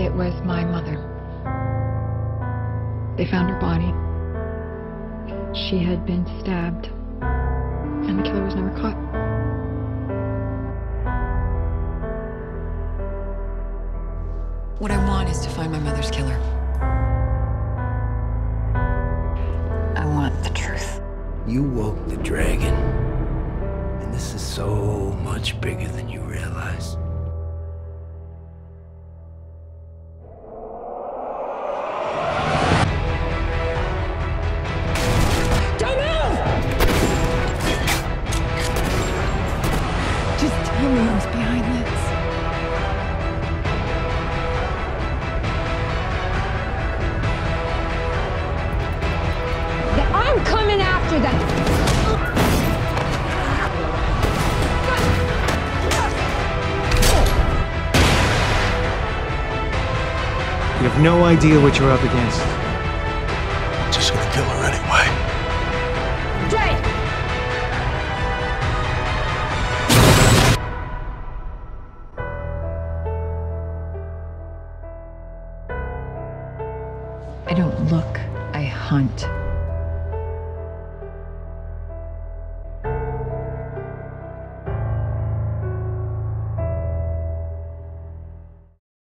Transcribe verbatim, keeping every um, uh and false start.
It was my mother. They found her body. She had been stabbed, and the killer was never caught. What I want is to find my mother's killer. I want the truth. You woke the dragon, and this is so much bigger than you realize. Don't move! Just tell me who's behind this. I'm coming after them! You have no idea what you're up against. I'm just gonna kill her anyway. Jay! I don't look, I hunt.